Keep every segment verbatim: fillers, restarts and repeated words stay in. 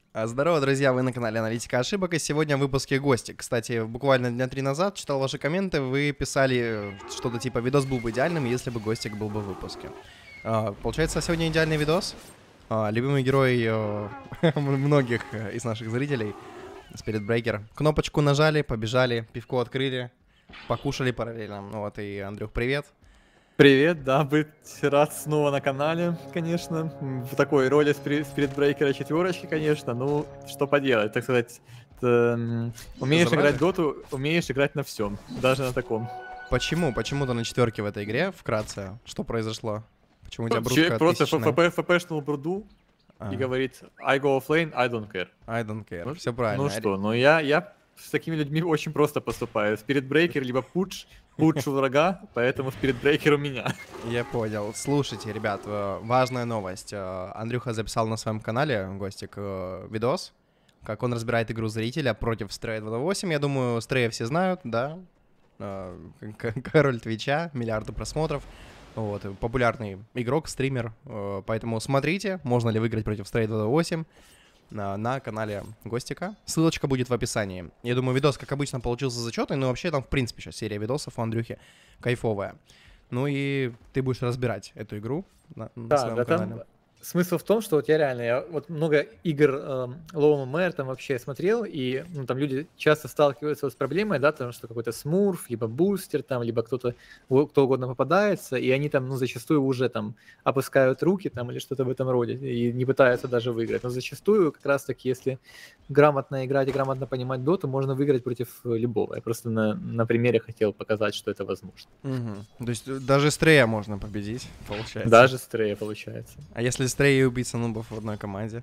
А, Здорово, друзья, вы на канале Аналитика ошибок, и сегодня в выпуске гости. Кстати, буквально дня три назад читал ваши комменты, вы писали э, что-то типа «Видос был бы идеальным, если бы Гостик был бы в выпуске». А, Получается, сегодня идеальный видос. А, Любимый герой э, многих э, из наших зрителей, Spirit Breaker. Кнопочку нажали, побежали, пивко открыли, покушали параллельно. Вот, и, Андрюх, привет. Привет, да, быть рад снова на канале, конечно, в такой роли Spirit Breaker четверочки, конечно, ну, что поделать, так сказать, ты, м, умеешь Забавно? играть в доту, умеешь играть на всем, даже на таком. Почему? Почему ты на четверке в этой игре, вкратце? Что произошло? Почему у тебя брутка Человек просто тысячная? фпшнул бруду А, и говорит, I go offlane, I don't care. I don't care. Ну, Все правильно. ну что, ну я, я с такими людьми очень просто поступаю. Spirit Breaker либо пудж, пудж у врага, поэтому Spirit Breaker у меня. Я понял. Слушайте, ребят, э, важная новость. Э, Андрюха записал на своем канале, Гостик, э, видос, как он разбирает игру зрителя против Стрея два восемь. Я думаю, Стрея все знают, да? Э, к- Король Твича, миллиарды просмотров. Вот, и популярный игрок, стример. Э, Поэтому смотрите, можно ли выиграть против Стрея два восемь на, на канале Гостика. Ссылочка будет в описании. Я думаю, видос, как обычно, получился зачетный, но вообще там, в принципе, сейчас серия видосов у Андрюхи кайфовая. Ну и ты будешь разбирать эту игру на, на Да, своем да, канале. там смысл в том, что вот я реально, я вот много игр э, Low Mare там вообще смотрел, и ну, там люди часто сталкиваются вот с проблемой, да, потому что какой-то смурф, либо бустер там, либо кто-то, у- кто угодно попадается, и они там, ну, зачастую уже там опускают руки там или что-то в этом роде, и не пытаются даже выиграть. Но зачастую как раз-таки, если грамотно играть и грамотно понимать доту, можно выиграть против э, любого. Я просто на, на примере хотел показать, что это возможно. Мгм. То есть э, даже Стрея можно победить, получается. Даже стрея получается. А если Стрей и убийца нубов в одной команде?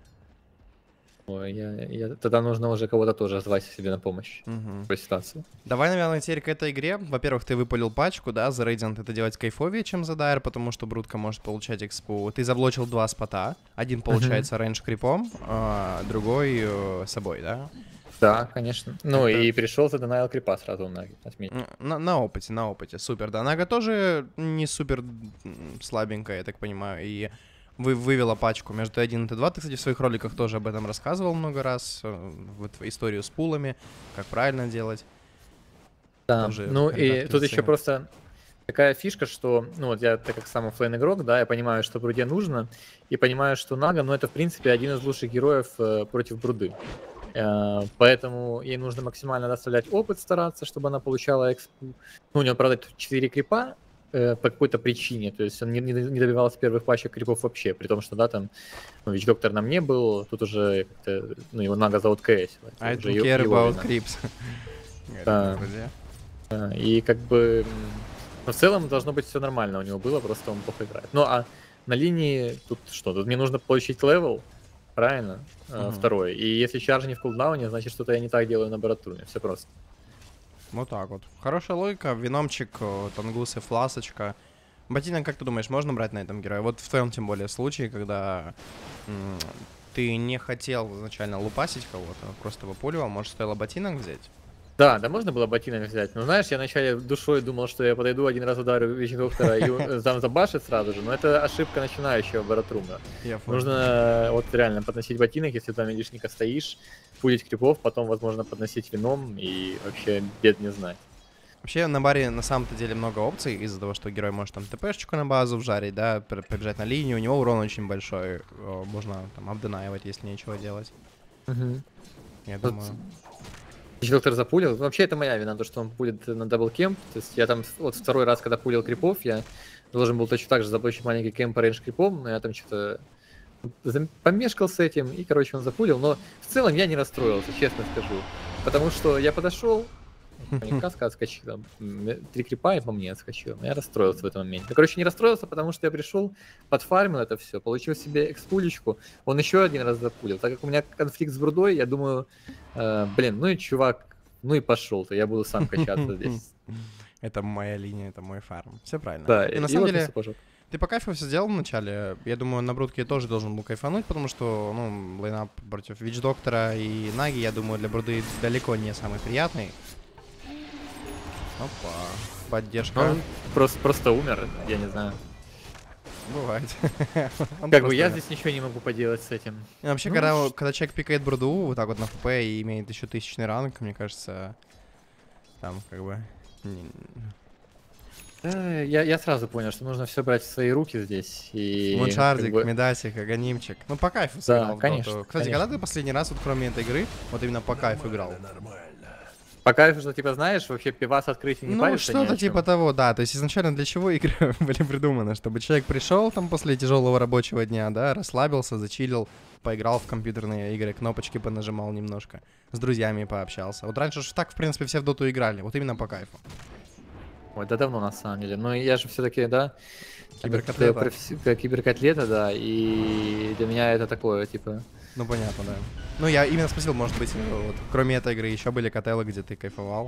Ой, я, я, тогда нужно уже кого-то тоже звать себе на помощь Мгм. в такой ситуации. Давай, наверное, теперь к этой игре. Во-первых, ты выпалил пачку, да, за Radiant это делать кайфовее, чем за Дайр, потому что Брутка может получать экспу. Ты заблочил два спота. Один, получается, рейндж крипом, а другой э, собой, да? Да, конечно. Ну Это- и пришел за Denial крипа сразу на отметить. М, На, на опыте, на опыте, супер. Да, Нага тоже не супер м, слабенькая, я так понимаю, и вы, вывела пачку между Т один и Т два. Ты, кстати, в своих роликах тоже об этом рассказывал много раз, э, вот историю с пулами, как правильно делать. Да. тоже Ну и редактор тут еще оценит. просто такая фишка, что, ну вот я, так как сам оффлейн игрок, да, я понимаю, что Бруде нужно, и понимаю, что Нага, ну это в принципе один из лучших героев э, против Бруды. Э, поэтому ей нужно максимально доставлять опыт, стараться, чтобы она получала экспу. Ну, у него, правда, тут четыре крипа э, по какой-то причине, то есть он не, не не добивался первых пачек крипов вообще, при том, что, да, там, ну, Вич Доктор нам не был, тут уже как-то, ну, его Нага зовут КС. I уже don't е- care его about вина. creeps. Говорят Да. мои друзья. Да, и как бы, м, ну, в целом должно быть все нормально у него было, просто он плохо играет. Ну, а на линии тут что? Тут мне нужно получить левел, правильно? Э, Мгм. Второй. И если чарж не в кулдауне, значит, что-то я не так делаю на баратуме. Все просто. Вот так вот. Хорошая логика, виномчик, э, тангусы, фласочка. Ботинок, как ты думаешь, можно брать на этом героя? Вот в твоем, тем более, случае, когда м, ты не хотел изначально лупасить кого-то, просто выпуливал, может, стоило ботинок взять? Да, да, можно было ботинок взять. Но знаешь, я вначале душой думал, что я подойду, один раз ударю Вич Доктора и э, там забашит сразу же, но это ошибка начинающего баратрума. Я понял. Нужно э, вот реально подносить ботинок, если там лишника стоишь, пулить крипов, потом, возможно, подносить вином и вообще бед не знать. Вообще на баре на самом-то деле много опций из-за того, что герой может там ТПшечку на базу вжарить, да, пр- побежать на линию, у него урон очень большой, э, можно там обденаивать, если нечего делать. Я Вот думаю... Вич Доктор запулил. Вообще это моя вина, то что он пулит на даблкемп. То есть я там вот второй раз, когда пулил крипов, я должен был точно так же заблочить маленький кемп по рейндж крипом, но я там что-то зам- помешкал с этим, и, короче, он запулил. Но в целом я не расстроился, честно скажу. Потому что я подошел, каска отскочила, м, три крипа и по мне отскочил. Я расстроился в этом моменте. Я, короче, не расстроился, потому что я пришел, подфармил это все, получил себе экспулечку, он еще один раз запулил. Так как у меня конфликт с Брудой, я думаю, э, блин, ну и чувак, ну и пошел-то, я буду сам качаться здесь. Это моя линия, это мой фарм. Все правильно. Да, И на и самом вот деле, и сапожок. ты по кайфу все сделал вначале. Я думаю, на Брутке я тоже должен был кайфануть, потому что, ну, лайнап против Вич Доктора и Наги, я думаю, для Бруды далеко не самый приятный. Опа, поддержка. Он просто, просто умер, я не знаю. Бывает. Он Как бы я просто- здесь ничего не могу поделать с этим. И Вообще, Ну, когда, когда человек пикает бруду вот так вот на ФП и имеет еще тысячный ранг, мне кажется, там как бы... не- Да, я, я сразу понял, что нужно все брать в свои руки здесь. И Муншардик, как бы- Медасик, Аганимчик. Ну, по кайфу Да, сыграл в конечно, доту. Кстати, конечно. когда ты последний раз, вот кроме этой игры, вот именно по кайфу играл? По кайфу, что типа знаешь, вообще пивас открыть и не Ну, паришься ни о что-то чем. типа того, да. То есть изначально для чего игры были придуманы? Чтобы человек пришел там после тяжелого рабочего дня, да, расслабился, зачилил, поиграл в компьютерные игры, кнопочки понажимал немножко, с друзьями пообщался. Вот раньше же так, в принципе, все в доту играли, вот именно по кайфу. Ой, да давно на самом деле. Но я же все-таки, да, Киберкотлета. э, професси- э, киберкотлета, да, и для меня это такое, типа... Ну, понятно, да. Ну, я именно спросил, может быть, э, вот, кроме этой игры еще были котелы, где ты кайфовал?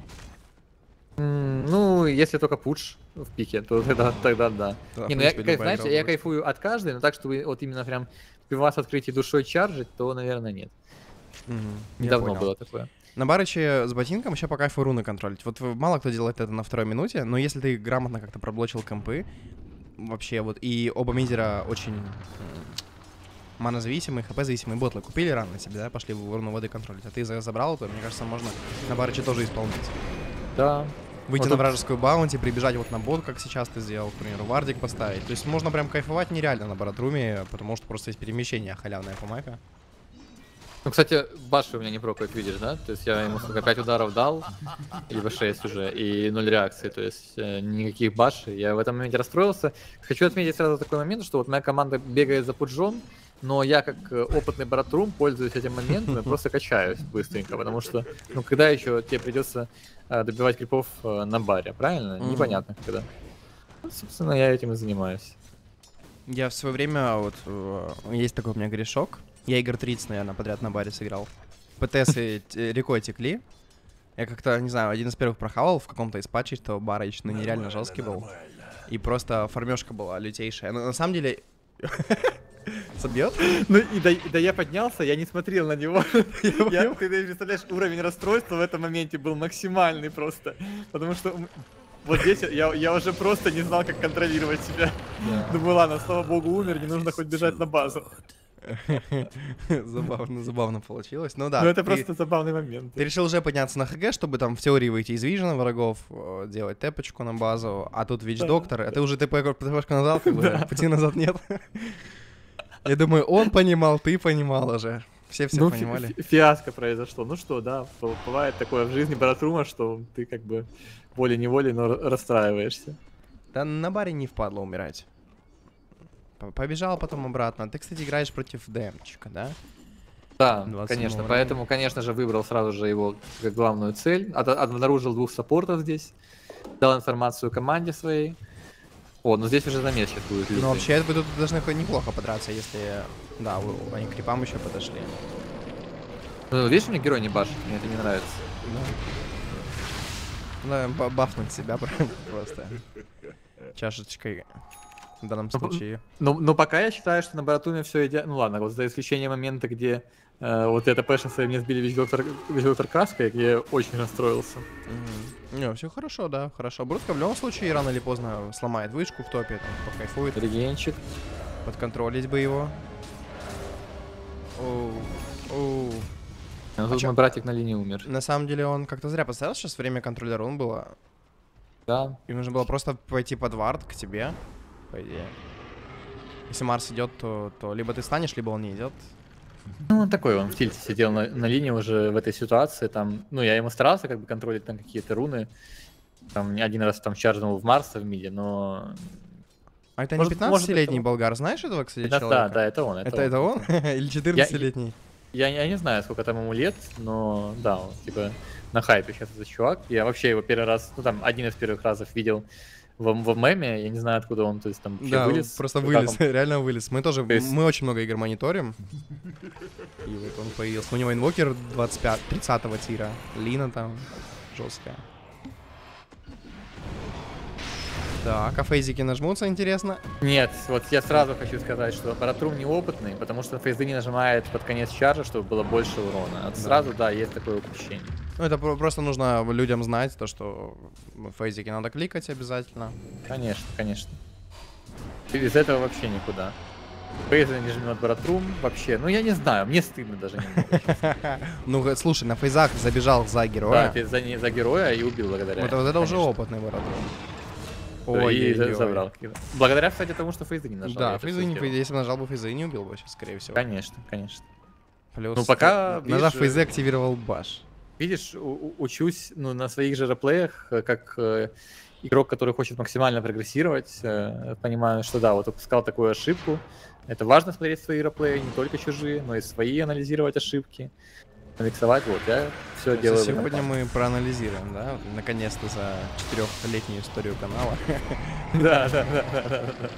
м, Ну, если только пудж в пике, то тогда, тогда да. Да, Не, в ну я, принципе, кайф- любая знаете, игра я будет. кайфую от каждой, но так, чтобы вот именно прям пивас открыть и душой чаржить, то, наверное, нет. Мгм, я Недавно понял. было такое. На барыче с ботинком еще по кайфу руны контролить. Вот в- мало кто делает это на второй минуте, но если ты грамотно как-то проблочил компы, вообще вот, и оба мидера очень м, манозависимые, хп-зависимые ботлы купили рано себе, да, пошли в руну воды контролить, а ты за- забрал, то, мне кажется, можно на барыче тоже исполнить. Да. Выйти Вот на тут- вражескую баунти, прибежать вот на бот, как сейчас ты сделал, к примеру, вардик поставить. То есть можно прям кайфовать нереально на баратруме, потому что просто есть перемещение халявное по мапе. Ну, кстати, баши у меня не прокают, видишь, да? То есть я ему сколько, пять ударов дал, либо шесть уже, и ноль реакции, то есть э, никаких баш. Я в этом моменте расстроился. Хочу отметить сразу такой момент, что вот моя команда бегает за пуджом, но я как э, опытный баратрум пользуюсь этим моментом и просто качаюсь быстренько, потому что, ну, когда еще тебе придется э, добивать крипов э, на баре, правильно? Мгм. Непонятно когда. Ну, собственно, я этим и занимаюсь. Я в свое время, вот, э, есть такой у меня грешок. Я игр тридцать, наверное, подряд на баре сыграл. ПТСы т- рекой текли. Я как-то, не знаю, один из первых прохавал в каком-то из патчей, что барыч, ну, нереально жесткий был. И просто формежка была лютейшая. Но на самом деле... Собьет? Ну и да, да я поднялся, я не смотрел на него. Я, ты представляешь, уровень расстройства в этом моменте был максимальный просто. Потому что м, вот здесь я, я уже просто не знал, как контролировать себя. Думаю, ладно, слава богу, умер, не нужно хоть бежать на базу. Забавно, забавно получилось. Ну да. Но это ты- просто забавный момент. Ты решил уже подняться на ХГ, чтобы там в теории выйти из вижена врагов, э, делать тэпочку на базу, а тут Вич-доктор, а ты уже ТП ТПшку назад, как бы, пути назад нет. Я думаю, он понимал, ты понимал уже. Все все Ну, фи- понимали. фи- фиаско произошло. Ну что, да, б- бывает такое в жизни баратрума, что ты как бы волей-неволей, но р- расстраиваешься. Да на баре не впадло умирать. П- Побежал потом обратно. Ты, кстати, играешь против ДМчика, да? Да, двадцать конечно. седьмого Поэтому, конечно же, выбрал сразу же его как главную цель. От- обнаружил двух саппортов здесь. Дал информацию команде своей. О, ну здесь уже замес сейчас будет. Но лютый. вообще вы тут должны хоть неплохо подраться, если... Да, вы- они к крипам еще подошли. Ну, видишь, мне герой не башит, мне это не нравится. Да, ба- бафнуть себя прям просто чашечкой в данном Ну, случае. Но, но пока я считаю, что на Баратуме все идет. Ну ладно, вот за исключением момента, где э, вот это пэшенство и мне сбили весь доктор, весь доктор краской, где я очень расстроился. Мгм. Не, все хорошо, да, хорошо. Брутка в любом случае рано или поздно сломает вышку в топе, там, покайфует, Регенчик. подконтролить бы его. Оу, оу. Ну, тут чё? мой братик на линии умер. На самом деле он как-то зря поставил сейчас время контролера, он было. Да. Им нужно было просто пойти под вард к тебе, по идее. Если Марс идет, то, то либо ты станешь, либо он не идет. Ну, он такой, он в тильте сидел на, на линии уже в этой ситуации, там, ну, я ему старался как бы контролить там какие-то руны, там, один раз там чаржнул в Марса в миде, но... А это Может- не пятнадцатилетний может, это- болгар, знаешь этого, кстати, Да, человека? да, это он. Это, это он? Или четырнадцатилетний? Я, я не знаю, сколько там ему лет, но да, он типа на хайпе сейчас этот чувак. Я вообще его первый раз, ну там один из первых разов видел в, в меме, я не знаю, откуда он, то есть там вообще Да, вылез. просто как вылез, он- реально вылез. Мы тоже, То есть- мы очень много игр мониторим. И вот он появился. У него инвокер двадцать пять, тридцатого тира. Лина там жесткая. Так, а фейзики нажмутся, интересно? Нет, вот я сразу хочу сказать, что Баратрум неопытный, потому что фейзы не нажимает под конец чаржа, чтобы было больше урона. А Да. сразу, да, есть такое упущение. Ну, это про- просто нужно людям знать, то, что фейзики надо кликать обязательно. Конечно, конечно. Без этого вообще никуда. Фейза не жмет Братрум вообще. Ну я не знаю, мне стыдно даже немного. Ну, слушай, на фейзах забежал за героя. Да, за, за героя и убил благодаря. Вот, вот это уже опытный Братрум. Ой, и забрал. Благодаря, кстати, тому, что фейзы не нажал. Да, фейзы не, если бы нажал бы фейзы, не убил бы сейчас, скорее всего. Конечно, конечно. Плюс, ну пока, нажав фейзы, активировал баш. Видишь, учусь ну, на своих же реплеях, как э, игрок, который хочет максимально прогрессировать, э, понимаю, что да, вот упускал такую ошибку. Это важно смотреть свои реплеи, не только чужие, но и свои, анализировать ошибки, миксовать. Вот, я все Вот делаю. Сегодня мы проанализируем, да, наконец-то за четырехлетнюю историю канала. Да, да, да, да, да.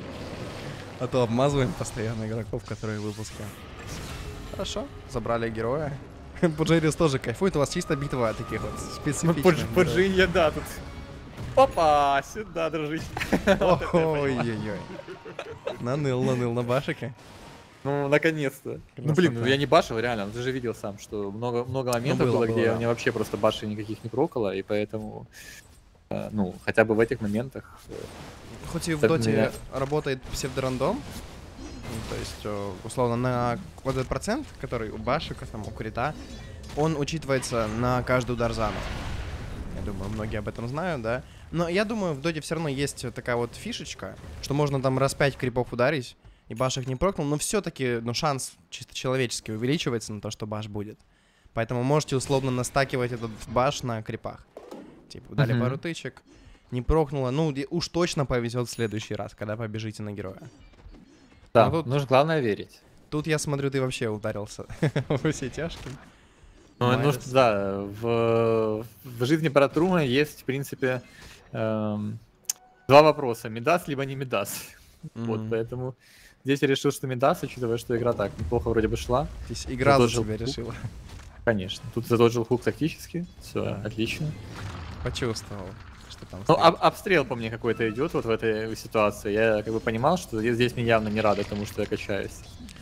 А то обмазываем постоянно игроков, которые выпускаем. Хорошо, забрали героя. Пуджерис тоже кайфует, у вас чисто битва таких вот специфичных. Ну, Пуджинья, да, тут... Опа, сюда, дружище. Ой-ой-ой. Наныл, наныл на башике. Ну, наконец-то. Ну, блин, ну я не башил, реально, ты же видел сам, что много, много моментов было, где у меня вообще просто баши никаких не проколо, и поэтому, ну, хотя бы в этих моментах... Хоть и в доте работает псевдорандом, то есть, условно, на вот этот процент, который у башика, там, у крита, он учитывается на каждый удар заново. Я думаю, многие об этом знают, да. Но я думаю, в доте все равно есть такая вот фишечка, что можно там раз пять крипов ударить, и баш их не прокнул, но все-таки, ну, шанс чисто человеческий увеличивается на то, что баш будет. Поэтому можете условно настакивать этот баш на крипах. Типа, дали uh-huh. пару тычек, не прокнуло, ну, уж точно повезет в следующий раз, когда побежите на героя. Да, тут, нужно главное верить. Тут я смотрю, ты вообще ударился во все тяжкие. Ну, ну что, да, в, в жизни Братрума есть, в принципе, эм, два вопроса. Мидас, либо не Мидас. Mm-hmm. Вот, поэтому здесь я решил, что Мидас, учитывая, что игра так неплохо вроде бы шла. То есть игра за тебя решила. Конечно. Тут задоджил хук тактически. Все, да. Отлично. Почувствовал, что там Ну, об, обстрел по мне какой-то идет вот в этой ситуации. Я как бы понимал, что здесь мне явно не рады тому, что я качаюсь.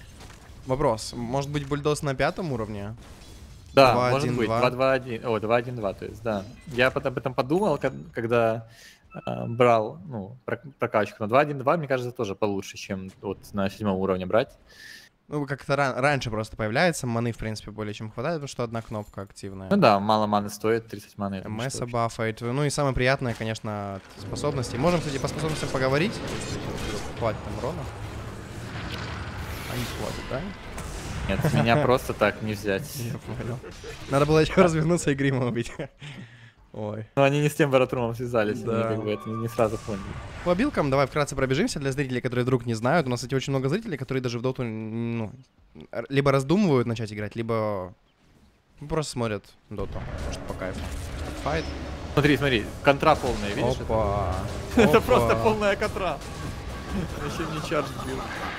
Вопрос. Может быть, бульдоз на пятом уровне? Да, два, может один, быть. два два один. О, два один два, то есть, да. Я об этом подумал, когда э, брал, ну, прокачку на два один два, мне кажется, тоже получше, чем вот на седьмом уровне брать. Ну, как-то ран- раньше просто появляется, маны, в принципе, более чем хватает, потому что одна кнопка активная. Ну да, мало маны стоит, тридцать маны. Месса бафает. Ну и самое приятное, конечно, от способностей. Можем, кстати, по способностям поговорить. Хватит там урона. А не хватит, да? Нет, меня просто так не взять. Я понял. Надо было еще развернуться и грима убить. Ой. Ну они не с тем Баратрумом связались, да. Они как бы это не сразу поняли. По билкам давай вкратце пробежимся для зрителей, которые вдруг не знают. У нас, кстати, очень много зрителей, которые даже в доту, ну, либо раздумывают начать играть, либо просто смотрят доту, потому что по кайфу. Файт. Смотри, смотри, контра полная, видишь? Опа. Это, это просто полная контра. Еще не чардж бил.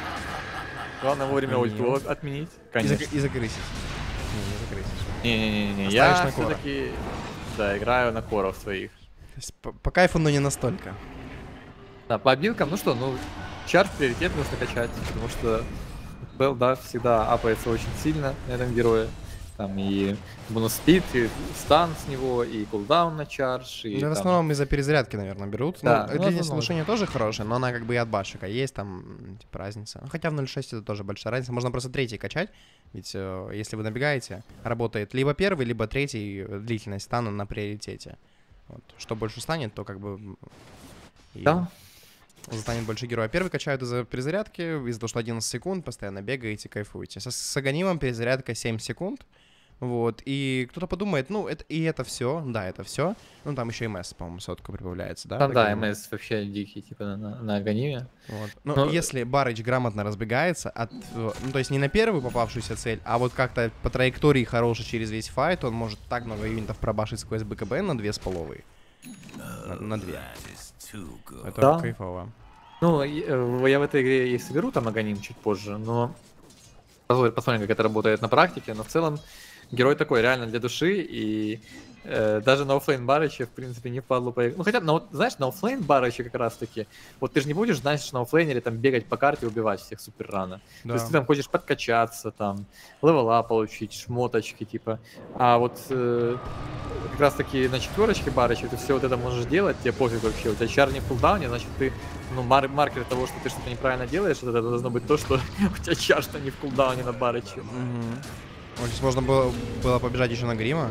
Главное вовремя ульту отменить. Конечно. И закрысить. Не, не закрысить. Не-не-не, я все-таки, да, играю на коров своих. То есть по, по кайфу, но не настолько. Да, по обилкам, ну что, ну, чардж приоритет нужно качать, потому что Белл, да, всегда апается очень сильно на этом герое. Там и бонус спид, и стан с него, и кулдаун на чардж. И ну, там... в основном из-за перезарядки, наверное, берут. Да, ну, длительность улучшения тоже хорошая, но она как бы и от башика есть, там, типа, разница. Хотя в ноль шесть это тоже большая разница. Можно просто третий качать, ведь э, если вы набегаете, работает либо первый, либо третий длительность стана на приоритете. Вот. Что больше станет, то как бы... И... Да. Застанет больше героя. Первый качают из-за перезарядки, из-за того, что одиннадцать секунд, постоянно бегаете, кайфуете. С, с Аганимом перезарядка семь секунд. Вот, и кто-то подумает, ну, это, и это все, да, это все. Ну, там еще МС, по-моему, сотка прибавляется, да? Там, да, МС вообще дикий, типа, на, на Аганиме. Вот. Но, Но если Барыч грамотно разбегается от, ну, то есть не на первую попавшуюся цель, а вот как-то по траектории хороший через весь файт, он может так много юнитов пробашить сквозь БКБ на две с половой. На, на две. Это да. Кайфово. Ну, я в этой игре и соберу там Аганим чуть позже, но посмотрим, как это работает на практике, но в целом герой такой реально для души, и э, даже на оффлейн Барыча, в принципе, не впадло поиграть. Ну, хотя, на, знаешь, на оффлейн Барыча как раз-таки, вот ты же не будешь, знаешь, на оффлейнере там бегать по карте и убивать всех супер рано. Да. То есть ты там хочешь подкачаться, там, левела получить, шмоточки, типа. А вот э, как раз таки на четверочке барыче ты все вот это можешь делать, тебе пофиг вообще. У тебя чар не в кулдауне, значит ты, ну, мар маркер того, что ты что-то неправильно делаешь, это должно быть то, что у тебя чар что не в кулдауне на барыче. Угу. Здесь можно было, было побежать еще на Грима.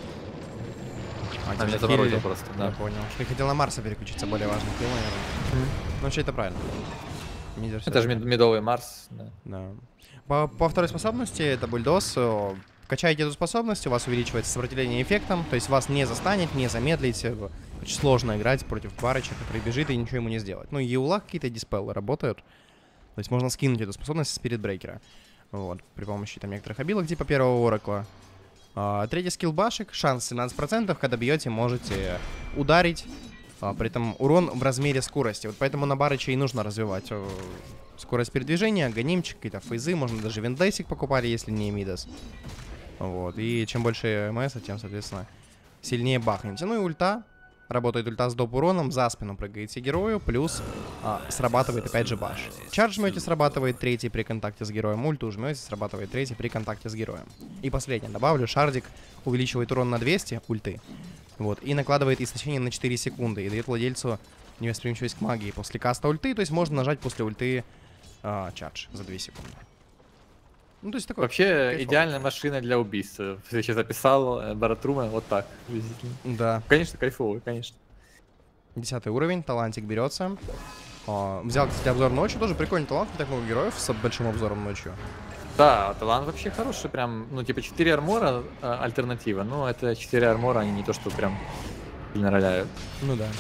А, а меня заморозил просто, да. Я понял. Ты хотел на Марса переключиться, более важный килл, наверное. Mm. Ну, вообще это правильно. Мидер это же мед медовый Марс, да. Да. По, по второй способности, это бульдоз. Качаете эту способность, у вас увеличивается сопротивление эффектам, то есть вас не застанет, не замедлить. Очень сложно играть против барыча, который бежит и ничего ему не сделать. Ну, и у лак какие-то диспеллы работают. То есть можно скинуть эту способность с спиритбрейкера. Вот, при помощи там некоторых обилок, типа первого оракла. А, третий скилл башек, шанс семнадцать процентов, когда бьете, можете ударить. А, при этом урон в размере скорости. Вот поэтому на барыче и нужно развивать э, скорость передвижения, гонимчик, какие-то фейзы. Можно даже виндейсик покупали, если не мидас. Вот, и чем больше МС, тем, соответственно, сильнее бахнете. Ну и ульта. Работает ульта с доп уроном, за спину прыгаете герою, плюс а, срабатывает опять же баш. Чардж жмете, срабатывает третий при контакте с героем, ульту жмете, срабатывает третий при контакте с героем. И последнее, добавлю, шардик увеличивает урон на двести ульты, вот, и накладывает истощение на четыре секунды, и дает владельцу невосприимчивость к магии после каста ульты, то есть можно нажать после ульты а, чардж за две секунды. Ну, то есть такой вообще кайфовый. Идеальная машина для убийства. Я сейчас записал Баратрума вот так. Да. Конечно, кайфовый, конечно. Десятый уровень, талантик берется. О, взял, кстати, обзор ночью, тоже прикольный талант, не так много героев с большим обзором ночью. Да, талант вообще хороший, прям, ну, типа четыре армора а, альтернатива, но это четыре армора, они не то, что прям сильно роляют. Ну да.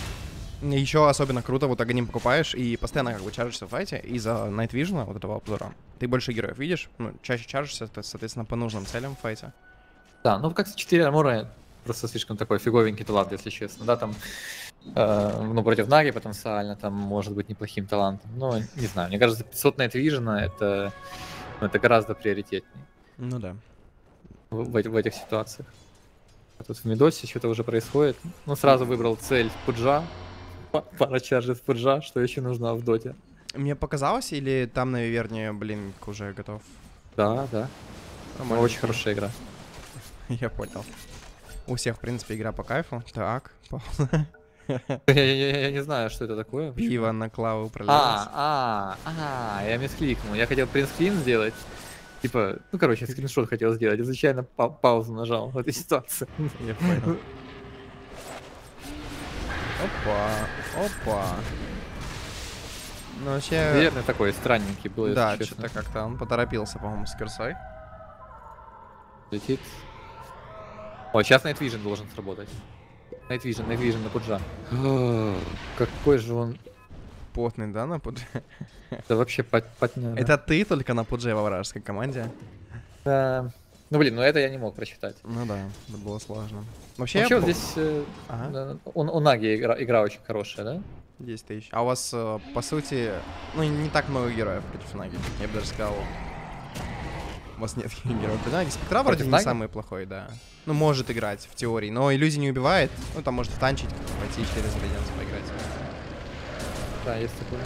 Еще особенно круто, вот Аганим покупаешь и постоянно как бы чаржишься в файте из-за Night Vision, вот этого обзора. Ты больше героев видишь, ну, чаще чаржишься, то, соответственно, по нужным целям в файте. Да, ну как четыре армора, просто слишком такой фиговенький талант, если честно, да, там, э, ну, против Наги потенциально, там, может быть неплохим талантом, но, не знаю, мне кажется, пятьсот Night Vision это, ну, это гораздо приоритетнее. Ну да. В, в, в этих ситуациях. А тут в Мидосе что-то уже происходит, ну, сразу выбрал цель Пуджа. Пара чаржит Пуджа, что еще нужно в доте. Мне показалось, или там на Виверне, блин, уже готов? Да, да. Ну, очень хорошая игра. Я понял. У всех, в принципе, игра по кайфу. Так, я не знаю, что это такое. Пиво на клаву пролилось. А, а, а, я мискликнул. Я хотел принтскрин сделать. Типа, ну, короче, скриншот хотел сделать. Я случайно паузу нажал в этой ситуации. Я понял. Опа, опа. Ну, вообще... Наверное, такой странненький был, да, что-то как-то он поторопился, по-моему, с кирсой. Летит. О, сейчас Night Vision должен сработать. Night Vision, Night Vision на Пуджа. Какой же он... Потный, да, на Пудже? Да вообще потня. Это ты только на Пудже во вражеской команде? Да. Ну, блин, ну это я не мог прочитать. Ну да, это было сложно. Вообще, Вообще вот здесь э, ага. у, у Наги игра, игра очень хорошая, да? десять тысяч. А у вас, э, по сути, ну не так много героев против Наги. Я бы даже сказал, у вас нет героев против Наги. Спектра вроде не самый плохой, да. Ну, может играть в теории, но иллюзий не убивает. Ну, там может танчить, пойти через резиденс поиграть. Да, есть такое.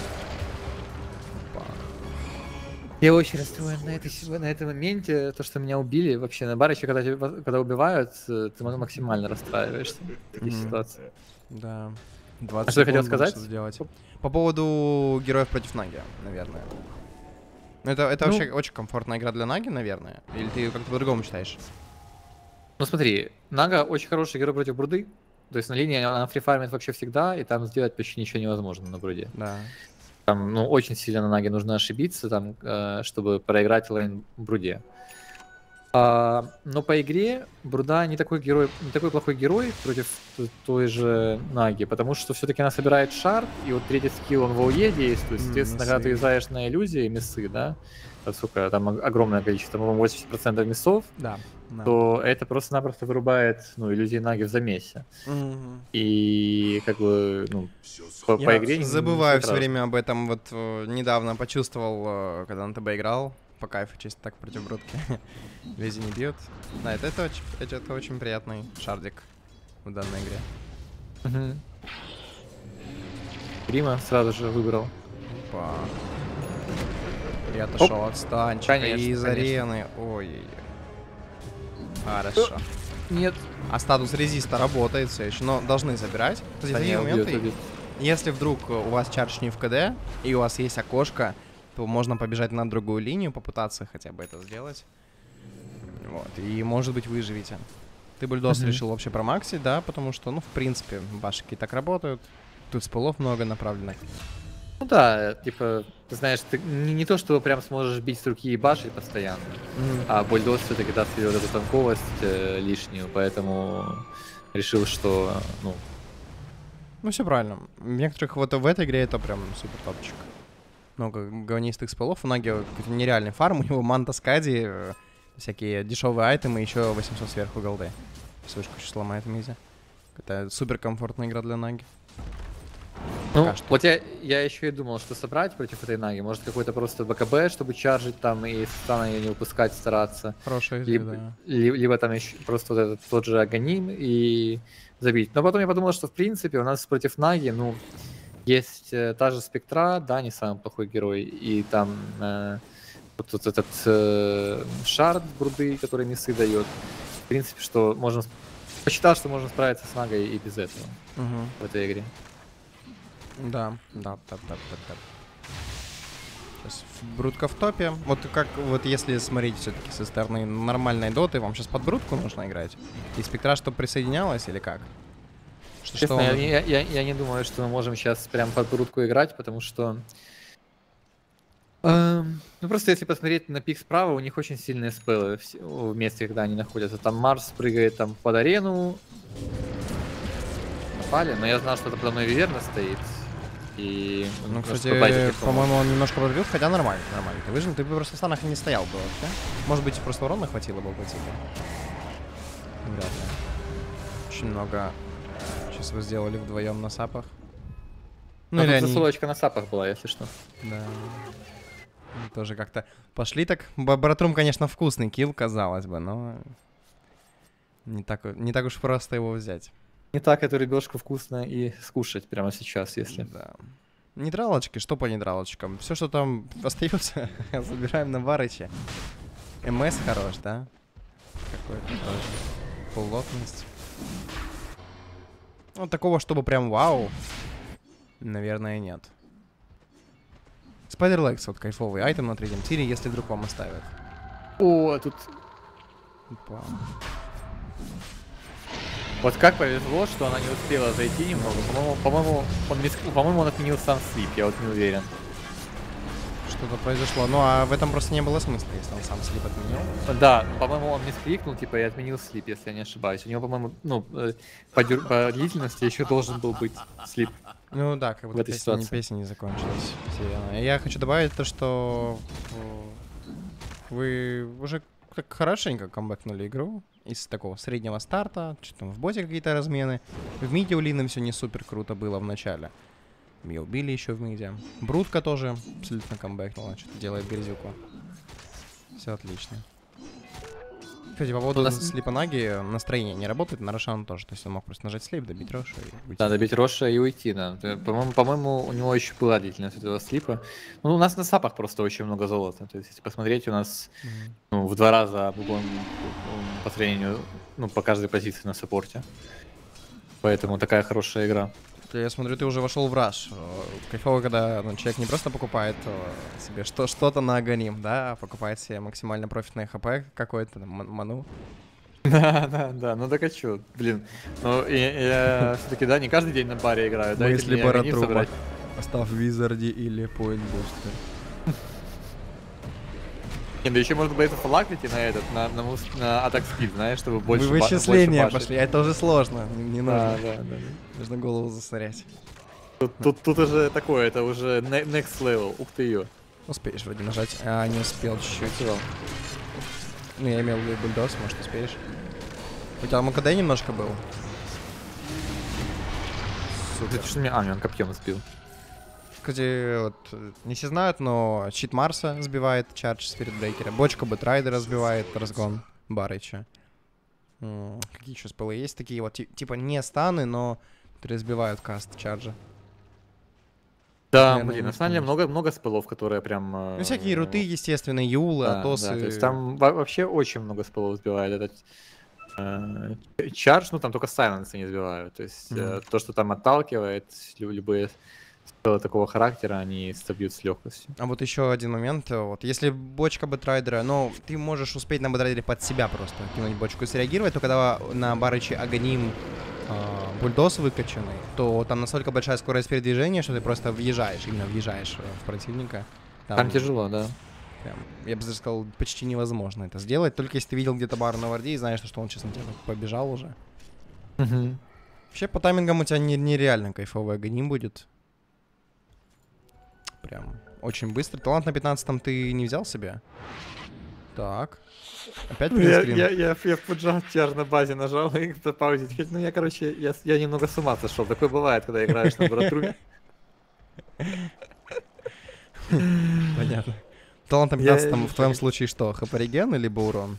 Я очень расстроен на, этой, на этом моменте, то, что меня убили. Вообще, на барыче, когда, когда убивают, ты максимально расстраиваешься в таких mm-hmm. ситуациях. Да. двадцать а что я хотел сказать? Сделать. По поводу героев против Наги, наверное. Это, это ну, вообще очень комфортная игра для Наги, наверное? Или ты как-то по-другому считаешь? Ну смотри, Нага очень хороший герой против Бруды. То есть на линии она фрифармит вообще всегда, и там сделать почти ничего невозможно на Бруде. Да. Там, ну, очень сильно на Наге нужно ошибиться, там, э, чтобы проиграть лейн Бруде. А, но по игре Бруда не такой герой, не такой плохой герой против той же Наги, потому что все-таки она собирает шар, и вот третий скилл он в ОЕ действует, соответственно, mm, когда ты уезжаешь на иллюзии, мессы, да, сколько там огромное количество, по-моему, восемьдесят процентов мессов, да, да. то это просто-напросто вырубает, ну, иллюзии Наги в замесе. Mm-hmm. И как бы, ну, по, Я по игре... забываю все время об этом, вот недавно почувствовал, когда на ТБ играл, по кайфу, чисто так против брудки. Лези не бьют. Да, это, это, очень, это, это очень приятный шардик в данной игре. Угу. Рима сразу же выбрал. Опа. Я отошел от станчика из арены. Ой-ой-ой. Хорошо. Нет. А статус резиста работает все еще, но должны забирать. Кстати, Да такие не, моменты, убьет, убьет. если вдруг у вас чардж не в КД, и у вас есть окошко, то можно побежать на другую линию, попытаться хотя бы это сделать. Вот, и может быть выживете. Ты, Бульдос, mm-hmm. решил вообще промаксить, да, потому что, ну, в принципе, башки так работают. Тут спылов много направленных. Ну да, типа, ты знаешь, ты не, не то, что прям сможешь бить с руки и башить постоянно, mm-hmm. а Бульдос все-таки даст тебе вот эту танковость э, лишнюю, поэтому решил, что, ну... Ну, все правильно. В некоторых вот в этой игре это прям супер топчик. Много говнистых спылов, у Наги какой-то нереальный фарм, у него манта скади, э, всякие дешевые айтемы, еще восемьсот сверху голды. Вышку сейчас ломает мизи. Это супер комфортная игра для Наги. Ну, вот я, я еще и думал, что собрать против этой Наги. Может, какой-то просто БКБ, чтобы чаржить там и со стана ее не выпускать, стараться. Хорошая идея, либо, да. Либо, либо там еще просто вот этот тот же Аганим и забить. Но потом я подумал, что в принципе у нас против Наги, ну, есть э, та же Спектра, да, не самый плохой герой. И там э, вот, вот этот э, шард бруды, который миссы дает. В принципе, что можно... Посчитал, что можно справиться с Нагой и без этого угу. в этой игре. Да, да, да, да, да, да. Сейчас брутка в топе. Вот как, вот если смотреть все-таки со стороны нормальной доты, вам сейчас под брутку нужно играть? И Спектра, чтобы присоединялась или как? Что, Честно, что я, я, я не думаю, что мы можем сейчас прям под брутку играть, потому что... Э, ну просто если посмотреть на пик справа, у них очень сильные спеллы в, в месте, когда они находятся. Там Марс прыгает там под арену. Напали, но я знал, что это подо мной Виверна стоит. И... Ну, кстати, по-моему, он немножко подбил, хотя нормально, нормально. Ты выжил, ты бы просто в станах не стоял бы, да? Может быть, просто урона хватило бы пойти. Вряд ли. Очень много сейчас вы сделали вдвоем на сапах. Ну, или они... засылочка на сапах была, если что. Да. Тоже как-то пошли так. Братрум, конечно, вкусный килл, казалось бы, но не так, не так уж просто его взять. Не так эту рыбешку вкусно и скушать прямо сейчас, если... Да. Нейтралочки, что по нейтралочкам? Все, что там остается, забираем на Варыче. МС хорош, да? Какой-то тоже. Плотность. Ну, такого, чтобы прям вау, наверное, нет. Spider Legs, вот кайфовый айтем на третьем тире, если вдруг вам оставят. О, тут... Опа. Вот как повезло, что она не успела зайти немного. По-моему, по-моему, он, миск... по-моему, он отменил сам слип, я вот не уверен. Что-то произошло. Ну, а в этом просто не было смысла, если он сам слип отменил. Да, по-моему, он мискликнул, типа, и отменил слип, если я не ошибаюсь. У него, по-моему, ну, по, дюр... по длительности еще должен был быть слип. Ну да, как будто песня не, песня не закончилась. Я хочу добавить то, что вы уже так хорошенько камбэкнули игру. Из такого среднего старта, что там в боте какие-то размены. В миде у Лины все не супер круто было в начале. Ее убили еще в миде. Брутка тоже абсолютно камбэкнула, что-то делает грязюку. Все отлично. Кстати, по поводу нас... слипа Наги, настроение не работает, на Рошан тоже. То есть он мог просто нажать слип, добить Роша и уйти. Да, добить Роша и уйти, да. По-моему, по-моему, у него еще была длительность этого слипа. Ну, у нас на сапах просто очень много золота. То есть, если посмотреть, у нас mm-hmm. ну, в два раза обгон по сравнению, ну, по каждой позиции на саппорте. Поэтому такая хорошая игра. Я смотрю, ты уже вошел в раш. Кайфово, когда ну, человек не просто покупает себе что- что-то на Аганим, да, а покупает себе максимально профитное ХП какое-то, ману. Да, да, да, ну так а чё, блин. Ну, я, я все-таки, да, не каждый день на баре играю, да, если Баратрума, оставь Визарди или Point Booster. Не, да еще можно было это фалаклить на этот, на, на, на атак спид, знаешь, чтобы больше Вы вычисления пошли, а это уже сложно, не, не нужно. Да, да, да. Нужно голову засорять. Тут, тут, тут уже такое, это уже next level, ух ты ее. Успеешь вроде нажать, а не успел чуть-чуть. Ну, я имел в виду бульдос, может успеешь. У тебя МКД немножко был? Супер. Что меня... А, меня он копьем сбил. Кстати, вот, не все знают, но щит Марса сбивает чардж Спиритбрейкера. Бочка Бэтрайдера сбивает разгон Барыча. М-м, какие еще спеллы есть такие вот, типа не станы, но которые сбивают каст чарджа. Да, наверное, блин, на самом деле много, много спеллов, которые прям... Ну, всякие руты, естественно, Юлы, да, Атосы. Да, то есть там вообще очень много спеллов сбивает этот Чардж, ну там только сайленсы не сбивают. То есть mm-hmm. то, что там отталкивает, любые спелы такого характера, они собьют с легкостью. А вот еще один момент. Вот, если бочка Бэтрайдера, ну, ты можешь успеть на Бэтрайдере под себя просто кинуть бочку и среагировать, то когда на Барыче Аганим э, бульдоз выкачанный, то там настолько большая скорость передвижения, что ты просто въезжаешь, именно въезжаешь в противника. Там, там тяжело, да. Прям, я бы даже сказал, почти невозможно это сделать, только если ты видел где-то бар на варде и знаешь, что он, честно, тебя побежал уже. Угу. Вообще, по таймингам у тебя нереально кайфовый Аганим будет. Прям очень быстро. Талант на пятнадцатом ты не взял себе? Так. Опять принтскрин. Я, я, я, я в поджал чар на базе нажал и запаузить. Ну, я, короче, я, я немного с ума сошел. Такое бывает, когда играешь на братруме. Понятно. Талант на пятнадцатом в твоем случае что? Хапариген или урон?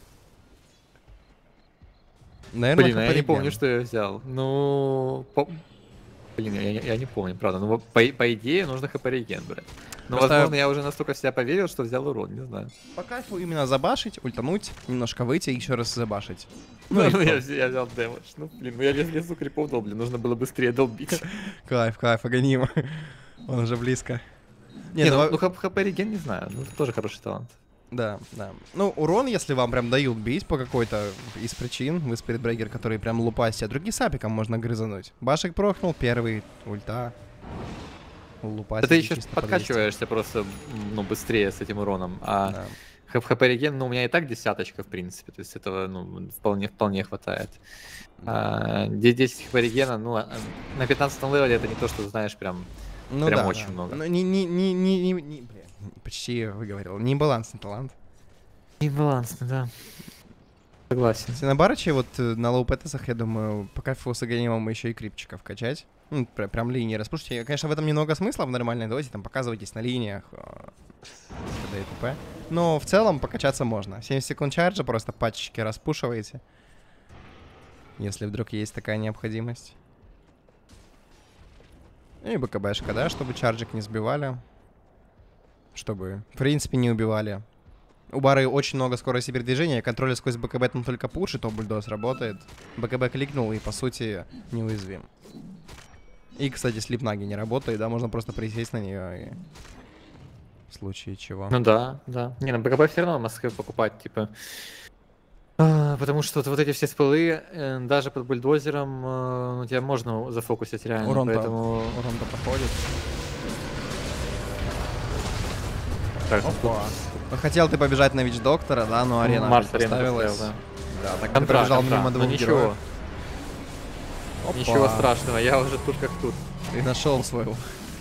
Наверное, Блин, я не помню, что я взял. Ну... По... Блин, я, я, я не помню, правда. Ну, по, по идее, нужно хапариген брать. Но, Просто... возможно, я уже настолько в себя поверил, что взял урон, не знаю. По кайфу именно забашить, ультануть, немножко выйти и еще раз забашить. Ну, ну я, я взял дэмэдж. Ну, блин, ну я без лесу крипов долблю, нужно было быстрее долбить. Кайф, кайф, Аганим. Он уже близко. Не, не, ну, ну хапариген не знаю, ну это тоже хороший талант. Да, да. Ну, урон, если вам прям дают бить по какой-то из причин, вы спиритбрейкер, который прям лупасите, а другие сапиком можно грызануть. Башек прохнул, первый, ульта. Лупасить. Ты еще подкачиваешься просто, ну, быстрее с этим уроном, а да. хапариген, ну, у меня и так десяточка, в принципе, то есть этого, ну, вполне, вполне хватает. А, десять хапаригена, ну, на пятнадцатом левеле это не то, что, знаешь, прям... Ну Прям да, очень да. много. Ну, не, не, не, не, не, не, бля, почти выговорил. Не балансный талант. Не балансный, да. Согласен. Если на Барыче, вот на лоу-пэтесах, я думаю, по кайфу с Аганимом еще и крипчиков качать. Ну, прям, прям линии распушите. Конечно, в этом немного смысла в нормальной дозе, там показывайтесь на линиях, т.д. и т.п. Но в целом покачаться можно. семьдесят секунд чарджа, просто пачечки распушиваете. Если вдруг есть такая необходимость. И БКБшка, да, чтобы чарджик не сбивали. Чтобы, в принципе, не убивали. У Бары очень много скорости передвижения, контроль сквозь БКБ там только пушит, то бульдоз работает. БКБ кликнул и, по сути, неуязвим. И, кстати, слипнаги не работает, да, можно просто присесть на нее и... В случае чего. Ну да, да. Не, на БКБ все равно Москве покупать, типа... А, потому что вот эти все спылы, э, даже под бульдозером, э, у тебя можно зафокусить реально, урон поэтому... Урон-то проходит. Так, хотел ты побежать на Вич-доктора, да, но арена Марс поставилась. Да, да, так контра, ты побежал контра. мимо двух ну, ничего. героев. Ничего страшного, я уже тут как тут. Ты нашел своего.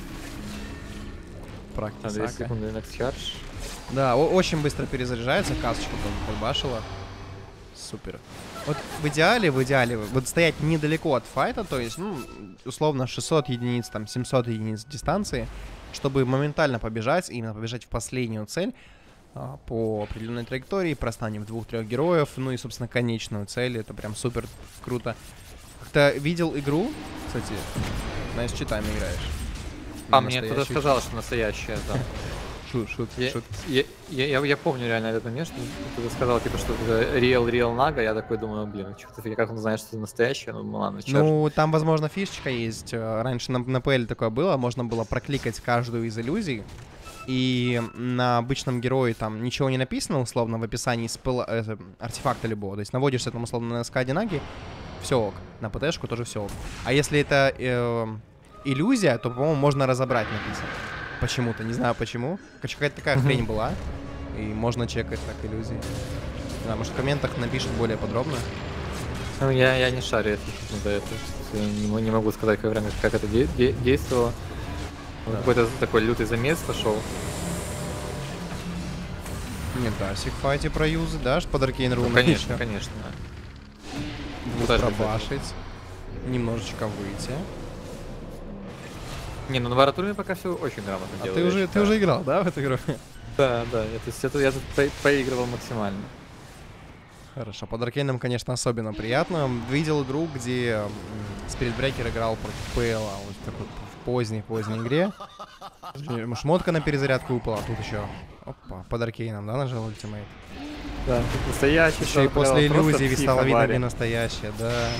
Практика. две секунды next charge. Да, очень быстро перезаряжается, касочку там подбашила. Супер. Вот в идеале, в идеале, вот стоять недалеко от файта, то есть, ну, условно, шестьсот единиц, там, семьсот единиц дистанции, чтобы моментально побежать, именно побежать в последнюю цель а, по определенной траектории, простанем двух-трех героев, ну и, собственно, конечную цель, это прям супер круто. Как-то видел игру, кстати, на с читами играешь? А, мне кто-то сказал, что настоящая, да. Шут, шут, я, шут. Я, я, я, я помню реально этот момент, что кто-то сказал, типа, что это Real Real Naga, я такой думаю, блин, что-то, как он знает, что это настоящее, ну ладно, чё Ну, там, возможно, фишечка есть. Раньше на, на пи эл такое было, можно было прокликать каждую из иллюзий, и на обычном герое там ничего не написано, условно, в описании спыла, э, артефакта любого, то есть наводишься там, условно, на скаде Наги, все ок, на ПТшку тоже все ок. А если это э, иллюзия, то, по-моему, можно разобрать написано. Почему-то, не знаю почему. Короче, какая-то такая mm-hmm. хрень была. И можно чекать так иллюзии. Не знаю, может в комментах напишут более подробно. Ну, я, я не шарю, если честно, за это. Я не, не могу сказать, как, как это де- де- действовало. Да. Какой-то такой лютый замес пошел. Нет, да, сикфайте про юзы, да, под Аркейн Руна. Ну, конечно, конечно, да. Пробашить. Немножечко выйти. Не, ну на Варатуре пока все очень грамотно а делаю. Ты уже, ты уже играл, да, в эту игру? Да, да, я, то есть это я тут по поигрывал максимально. Хорошо, под Аркейном, конечно, особенно приятно. Видел игру, где Спиритбрейкер играл против пи эл, вот в такой в поздней-поздней игре. Шмотка на перезарядку упала, а тут еще, опа, под Аркейном, да, нажал ультимейт. Да, настоящий. Еще и Шон после Калел, просто иллюзии псих стало видно, авария. где настоящее, да.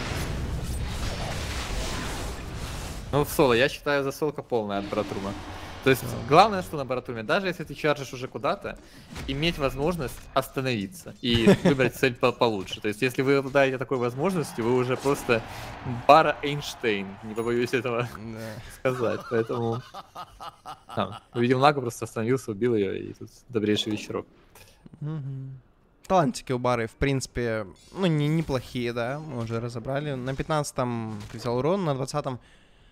Ну, в соло, я считаю засолка полная от Баратрума. То есть, главное, что на Баратруме, даже если ты чаржишь уже куда-то, иметь возможность остановиться и выбрать цель по получше. То есть, если вы обладаете такой возможностью, вы уже просто Бара Эйнштейн, не побоюсь этого Да. сказать. Поэтому там, увидел Нагу, просто остановился, убил ее, и тут добрейший вечерок. Мгм. Талантики у Бары, в принципе, ну, не, неплохие, да, мы уже разобрали. На пятнадцатом ты взял урон, на двадцатом...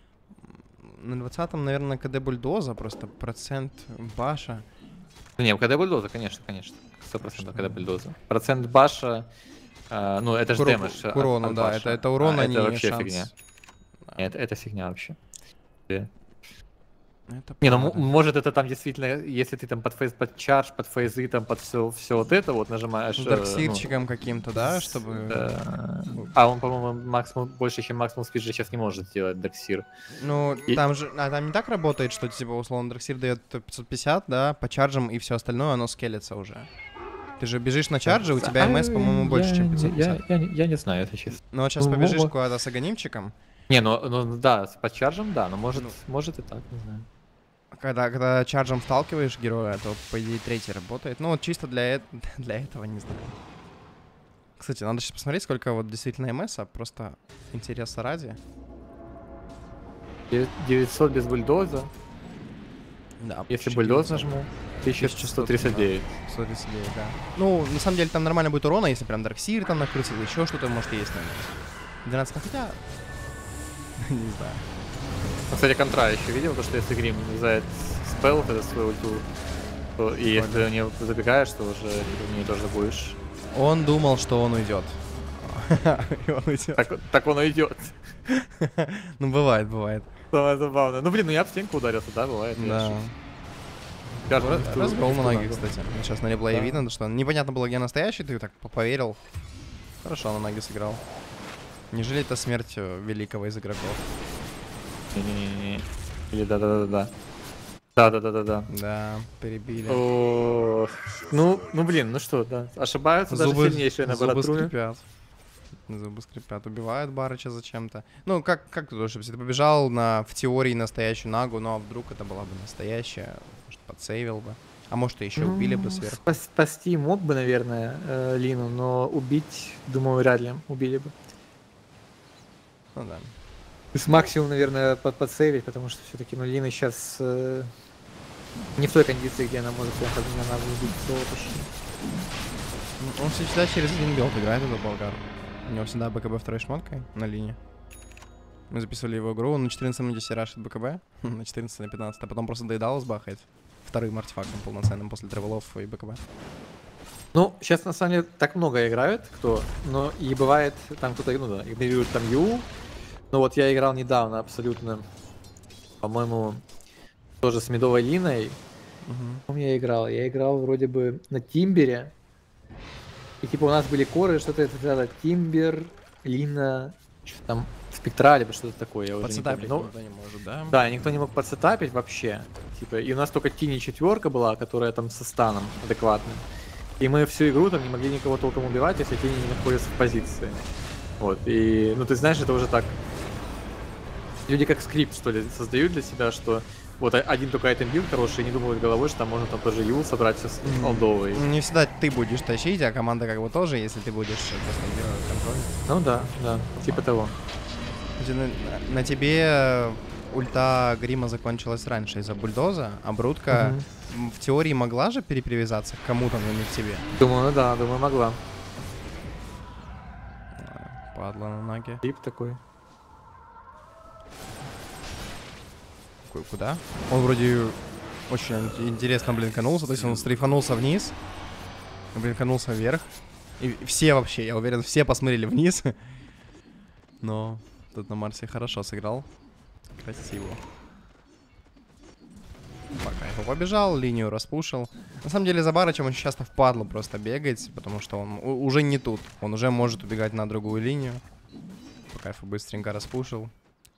На двадцатом, наверное, КД Бульдоза, просто процент баша. Ну, не, у КД Бульдоза, конечно, конечно. сто процентов КД Бульдоза. Процент баша, э, ну, это же К уру- дэмэдж к от- урону, от да, баша. это, это урон, А, а не это вообще шанс. фигня. Да. Это, это фигня вообще. Да. Это Не, ну правда. м- может это там действительно, если ты там под фейз, под чардж, под фейзы, там под все, все вот это вот нажимаешь. С э, ну, дарксирчиком каким-то, да, с- чтобы... э, а он, по-моему, максимум, больше, чем максимум спид же сейчас не может сделать дарксир. Ну, И- там же, а там не так работает, что, типа, условно, дарксир дает пятьсот пятьдесят, да, по чарджам, и все остальное, оно скелется уже. Ты же бежишь на чардже, у тебя МС, по-моему, больше, чем пятьсот пятьдесят. Я, я, не- я не знаю, это честно. Ну, вот сейчас Ну, побежишь вот. куда-то с аганимчиком, Не, ну, ну да, с подчаржем, да, но может, Ну. может и так, не знаю. когда, когда чарджем вталкиваешь героя, то, по идее, третий работает. Ну, вот чисто для, э- для этого, не знаю. Кстати, надо сейчас посмотреть, сколько вот действительно МС, а просто интереса ради. Девять- девятьсот без бульдоза. Да, Если почти бульдоз девятьсот. нажму, тысяча сто тридцать девять. сто тридцать девять, да. Ну, на самом деле, там нормально будет урона, если прям Дарксир там накрылся, или еще что-то, может, и есть, наверное. двенадцать, ну, хотя... Не знаю. Ну, кстати, контра еще видел, то, что если Грим юзает спелл, вот это свою ульту, то, и если ты не забегаешь, то уже не тоже будешь. Он думал, что он уйдет. И он уйдет. Так, так он и идет. Ну, бывает, бывает. Самое забавное. Ну, блин, ну я в стенку ударился, да, бывает. я Да. ошибся. Каждый Раз- лифту- Разбил на лифту ноги, ногу. кстати. Сейчас на реплее Да. видно, что непонятно было, где настоящий, ты так поверил. Хорошо на ноги сыграл. Неужели это смерть э, великого из игроков? Не-не-не. Или да-да-да-да. Да-да-да-да-да. Да, перебили. Ох. Ну, ну блин, ну что, да. Ошибаются даже сильнейшие на зубы Баратруме. скрипят. Зубы скрипят. Убивают Барыча зачем-то. Ну, как, как ты думаешь, если ты побежал на, в теории, настоящую Нагу, ну а вдруг это была бы настоящая, может, подсейвил бы. А может, и еще убили бы сверху. Спас- Спасти мог бы, наверное, э, Лину, но убить, думаю, вряд ли убили бы. Ну да. То есть максимум, наверное, под подсейвить, потому что все-таки, ну, Лина сейчас э, не в той кондиции, где она может прям подменена убить соло почти. Ну, Он всегда через один билд играет, этот болгар. У него всегда БКБ второй шмоткой на линии. Мы записывали его игру, он на четырнадцатом минуте рашит БКБ, на четырнадцатом на пятнадцатом, а потом просто доедал сбахает. Вторым артефактом полноценным после тревелов и БКБ. Ну, сейчас на самом деле так много играют, кто, но и бывает, там кто-то, ну да, игнорирует там Ю. Ну вот я играл недавно абсолютно, по-моему, тоже с медовой Линой. Мгм. Помню, я играл. Я играл вроде бы на Тимбере. И типа у нас были коры, что-то это было Тимбер, Лина, что там, Спектра, либо что-то такое, я уже не помню. Подсетапить Ну, никто не может, да? да, никто не мог подсетапить вообще. Типа, и у нас только Тини четверка была, которая там со станом адекватным. И мы всю игру там не могли никого толком убивать, если Тини не находится в позиции. Вот, и, ну ты знаешь, это уже так. Люди как скрипт, что ли, создают для себя, что вот один только айтем билд хороший, и не думают головой, что там можно там тоже юл собрать все с Мгм. олдовой. Не всегда ты будешь тащить, а команда как бы тоже, если ты будешь э, просто играть контроль. Ну да, да, типа того. Кстати, На, на тебе ульта Грима закончилась раньше из-за бульдоза, а Брутка Мгм. м, в теории могла же перепривязаться к кому-то, но не к тебе. Думаю, ну да, думаю, могла. А, Падла на ноги. Тип такой. Ку- Куда? Он вроде очень ин- интересно блинканулся, то есть он стрейфанулся вниз, блинканулся вверх. И все вообще, я уверен, все посмотрели вниз. Но тут на Марсе хорошо сыграл. Красиво. По кайфу побежал, линию распушил. На самом деле за Барычем очень часто впадло просто бегать, потому что он у- уже не тут. Он уже может убегать на другую линию. По кайфу быстренько распушил.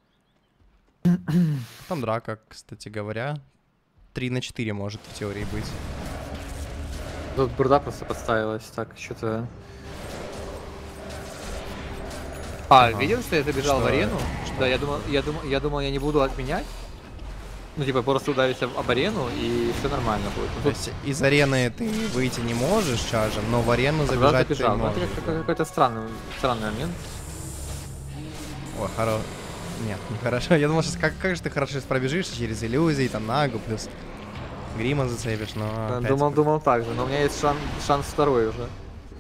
Там драка, кстати говоря. три на четыре может в теории быть. Тут бурда просто подставилась, так, что-то... А, Ага. видел, что я забежал Что? в арену? Что? Да, я думал, я думал, я думал, я не буду отменять. Ну, типа, просто ударить об, об арену, и все нормально будет. Ну, То тут есть из арены ты выйти не можешь чажем, но в арену тогда забежать ты забежал. Ну, можешь. это как- какой-то странный, странный момент. Ой, хоро... Нет, не хорошо. Я думал, сейчас как, как же ты хорошо сейчас пробежишь через иллюзии, там нагу, плюс грима зацепишь, но Да, опять думал, как- думал так же, но у меня есть шанс, шанс второй уже.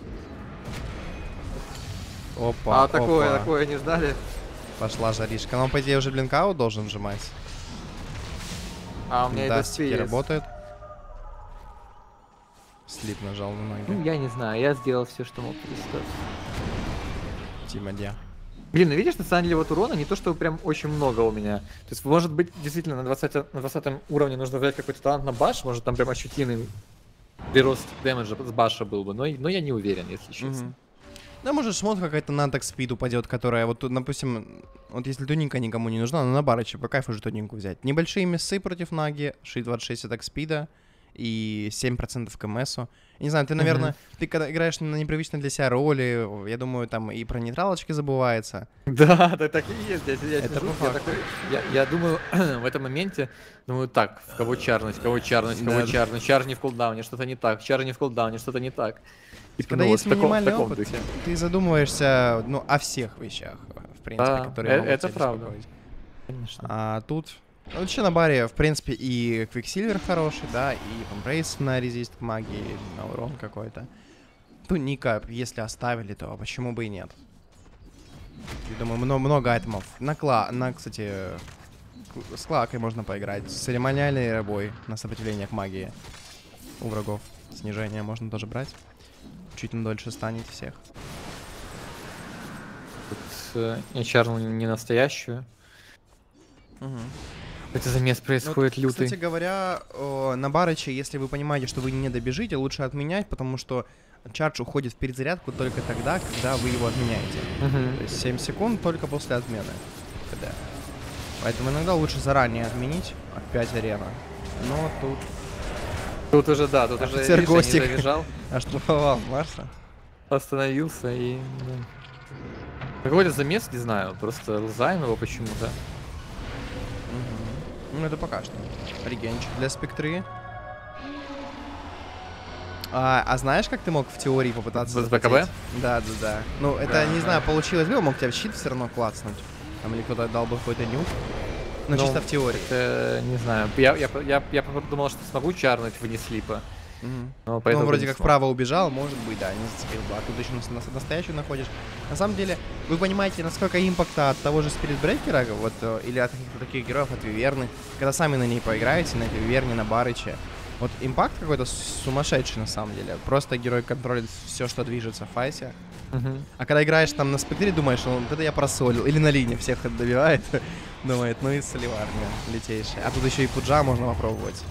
Опа, а такое, опа. такое не ждали. Пошла жаришка. Но он, по идее, уже блинкаут должен сжимать. А у меня и Дастики доспи есть. работают. Слип нажал на Ну, ноги. я не знаю, я сделал все, что мог представить. Тима Де. Блин, ну видишь, на самом деле вот урона не то, что прям очень много у меня. То есть, может быть, действительно на двадцатом, на двадцатом уровне нужно взять какой-то талант на баш, может там прям ощутимый прирост дэмэджа с баша был бы, но, но я не уверен, если честно. Мгм. Да, может, шмот какая-то на так спид упадет, которая вот, тут, допустим, вот если туника никому не нужна, но на барыче по кайфу же тунинку взять. Небольшие мессы против наги, шесть двадцать шесть атак спида и семь процентов к МСу. Я не знаю, ты, наверное, ты когда играешь на непривычной для себя роли, я думаю, там и про нейтралочки забывается. Да, да, так и есть. Я, я, Это сижу, по я, факту. такой, я, я думаю, в этом моменте, думаю, так, в кого чарнуть, в кого чарнуть, в кого Да. чарнуть, чар не в кулдауне, что-то не так, чар не в кулдауне, что-то не так. И Когда ну, есть вот в таком, в минимальный таком опыт, духе. ты задумываешься, ну, о всех вещах, в принципе, Да, которые э- могут это тебя правда. беспокоить. Конечно. А тут... Ну, вообще на баре, в принципе, и Квиксильвер хороший, да, и Эмбрейс на резист к магии, на урон какой-то. Туника, если оставили, то почему бы и нет? Я думаю, много, много айтемов. На кла... На, кстати, к- с клакой можно поиграть. С церемониальной рабой на сопротивление к магии у врагов. Снижение можно тоже брать. Чуть на дольше станет всех. Тут э, я чарнул не настоящую. Это замес происходит Ну, лютый. Кстати говоря, о, на барыче, если вы понимаете, что вы не добежите, лучше отменять, потому что чардж уходит в перезарядку только тогда, когда вы его отменяете. Мгм. То есть семь секунд только после отмены. КД. Поэтому иногда лучше заранее отменить. Опять арена. Но тут Тут уже, да, тут уже Офицер видишь, я не Гостик. забежал, оштрафовал Марса. остановился и... да. Какой-то замес, не знаю, просто лзаем его почему-то. Ну, это пока что. Регенчик для спектры. А, а знаешь, как ты мог в теории попытаться... С БКБ? захватить? Да, да, да. Ну, это, Да, не да. знаю, получилось бы, мог тебя в щит все равно клацнуть. Там или кто-то дал бы какой-то нюк. Но Ну, чисто в теории. Э, не знаю, я, я, я, я думал, что смогу чарнуть вне слипа. Мгм. Но Ну, поэтому вроде не как смог. вправо убежал, может быть, да, не зацепил бы. А тут еще на, на- настоящую находишь. На самом деле, вы понимаете, насколько импакта от того же Спиритбрейкера, вот, э, или от каких-то таких героев, от Виверны, когда сами на ней поиграете, на этой Виверне, на Барыче. Вот импакт какой-то сумасшедший, на самом деле. Просто герой контролит все, что движется в файсе. Мгм. А когда играешь там на спектре, думаешь, ну, вот это я просолил. Или на линии всех добивает. Думает, ну и соливарня лютейшая. А тут еще и пуджа можно попробовать.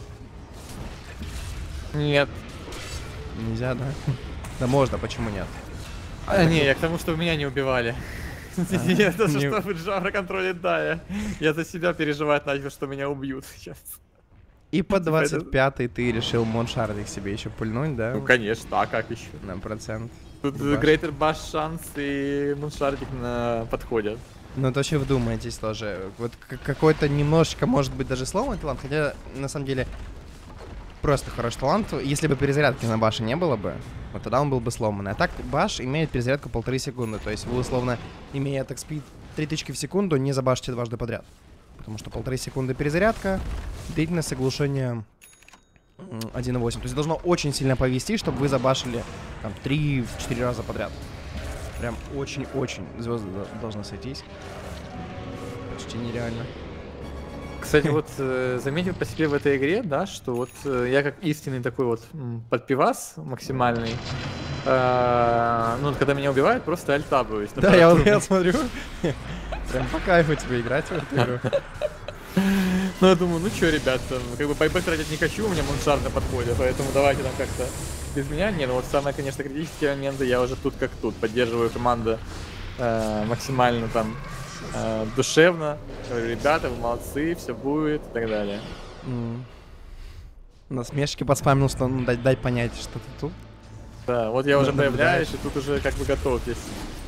Нет. Нельзя, да? Да можно, почему нет? А, не, я к тому, что меня не убивали. Я даже не- что Джавра контролит, да, я, я за себя переживать начал, что меня убьют сейчас. И по Типа это- двадцать пятый ты решил Моншардик себе еще пульнуть, да? Ну, конечно, а как еще? На процент. Тут Баш. Greater Bash шанс и Муншардик на подходе. Ну, то вообще вдумайтесь тоже. Вот к- какой-то немножечко, может быть, даже сломанный талант, хотя, на самом деле, просто хороший талант. Если бы перезарядки на баше не было бы, вот тогда он был бы сломанный. А так баш имеет перезарядку полторы секунды. То есть вы, условно, имея так спид три тычки в секунду, не забашите дважды подряд. Потому что полторы секунды перезарядка, длительность оглушения м, один и восемь. То есть должно очень сильно повести, чтобы вы забашили там три-четыре раза подряд. Прям очень-очень звезды до- должны сойтись. Почти нереально. Кстати, вот э, заметил по себе в этой игре, да, что вот э, я как истинный такой вот м, подпивас максимальный, э, ну, вот когда меня убивают, просто альтабываюсь. Да, я вот я смотрю. Прям по кайфу тебе играть в эту игру. Ну, я думаю, ну чё, ребят, там, как бы байбек тратить не хочу, у меня Моншард на подходе, поэтому давайте там как-то без меня. Не, ну вот самые, конечно, критические моменты, я уже тут как тут, поддерживаю команду э, максимально там э, душевно. Говорю, ребята, вы молодцы, все будет и так далее. М. Насмешки подспамил, что ну, дай, дай понять, что ты тут. Да, вот я уже Наблюдаешь. появляюсь, и тут уже как бы готовьтесь.